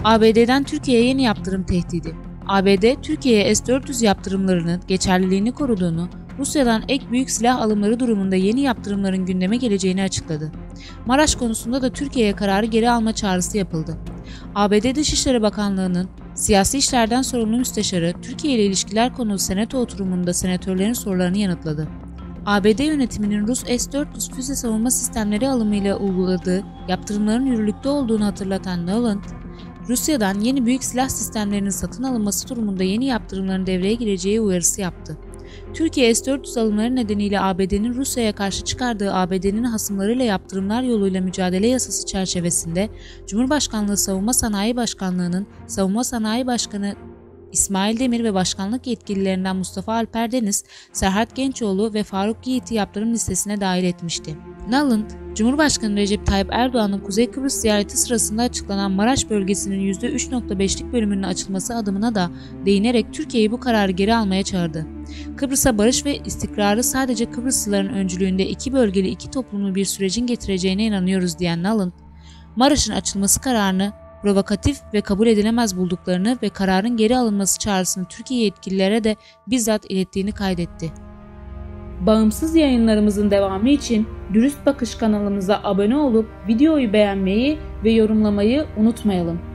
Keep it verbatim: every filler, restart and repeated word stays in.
A B D'den Türkiye'ye yeni yaptırım tehdidi. A B D, Türkiye'ye S dört yüz yaptırımlarının geçerliliğini koruduğunu, Rusya'dan ek büyük silah alımları durumunda yeni yaptırımların gündeme geleceğini açıkladı. Maraş konusunda da Türkiye'ye kararı geri alma çağrısı yapıldı. A B D Dışişleri Bakanlığı'nın siyasi işlerden sorumlu müsteşarı, Türkiye ile ilişkiler konulu senato oturumunda senatörlerin sorularını yanıtladı. A B D yönetiminin Rus S dört yüz füze savunma sistemleri alımıyla uyguladığı yaptırımların yürürlükte olduğunu hatırlatan Nuland, Rusya'dan yeni büyük silah sistemlerinin satın alınması durumunda yeni yaptırımların devreye gireceği uyarısı yaptı. Türkiye S dört yüz alımları nedeniyle A B D'nin Rusya'ya karşı çıkardığı A B D'nin hasımlarıyla yaptırımlar yoluyla mücadele yasası çerçevesinde Cumhurbaşkanlığı Savunma Sanayi Başkanlığı'nın Savunma Sanayi Başkanı İsmail Demir ve başkanlık yetkililerinden Mustafa Alper Deniz, Serhat Gençoğlu ve Faruk Yiğit'i yaptırım listesine dahil etmişti. Nuland, Cumhurbaşkanı Recep Tayyip Erdoğan'ın Kuzey Kıbrıs ziyareti sırasında açıklanan Maraş bölgesinin yüzde üç nokta beşlik bölümünün açılması adımına da değinerek Türkiye'yi bu kararı geri almaya çağırdı. Kıbrıs'a barış ve istikrarı sadece Kıbrıslıların öncülüğünde iki bölgeli iki toplumlu bir sürecin getireceğine inanıyoruz diyen Nuland, Maraş'ın açılması kararını provokatif ve kabul edilemez bulduklarını ve kararın geri alınması çağrısını Türkiye yetkililere de bizzat ilettiğini kaydetti. Bağımsız yayınlarımızın devamı için Dürüst Bakış kanalımıza abone olup videoyu beğenmeyi ve yorumlamayı unutmayalım.